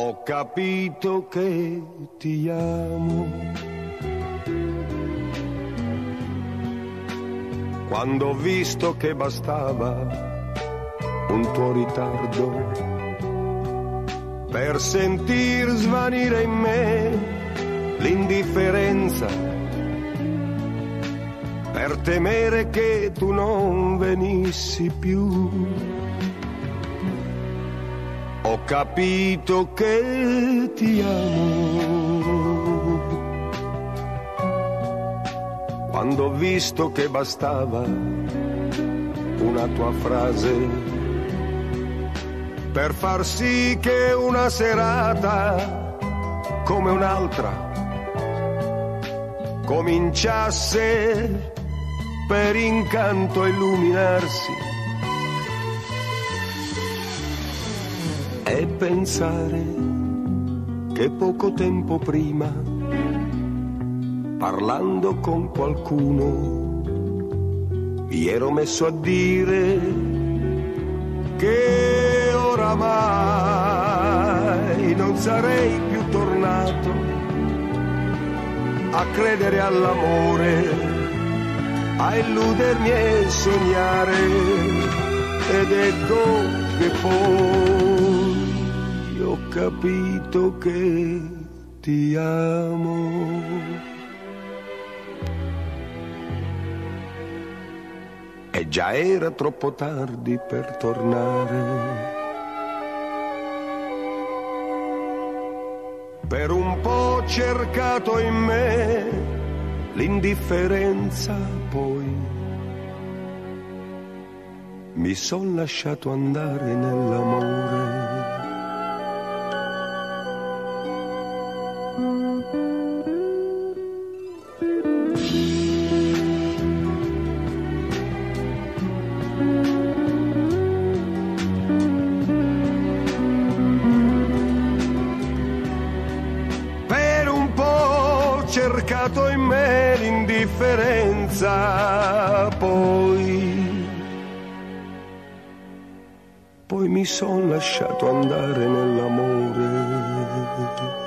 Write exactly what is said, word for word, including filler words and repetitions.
Ho capito che ti amo quando ho visto che bastava un tuo ritardo per sentir svanire in me l'indifferenza, per temere che tu non venissi più. Ho capito che ti amo quando ho visto che bastava una tua frase per far sì che una serata come un'altra cominciasse per incanto a illuminarsi. E pensare che poco tempo prima, parlando con qualcuno, mi ero messo a dire che oramai non sarei più tornato a credere all'amore, a illudermi e sognare. Ed ecco che poi ho capito che ti amo. E già era troppo tardi per tornare. Per un po' ho cercato in me l'indifferenza, poi mi son lasciato andare nell'amore. Per un po' ho cercato in me l'indifferenza, poi Poi mi son lasciato andare nell'amore.